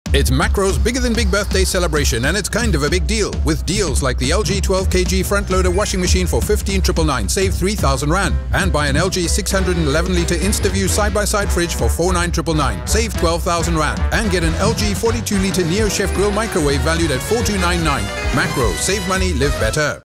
It's Makro's bigger than big birthday celebration, and it's kind of a big deal. With deals like the LG 12kg front-loader washing machine for 15,999, save 3,000 Rand. And buy an LG 611-litre InstaView side-by-side fridge for 49,999, save 12,000 Rand. And get an LG 42-litre Neo Chef Grill microwave valued at 4,299. Makro, save money, live better.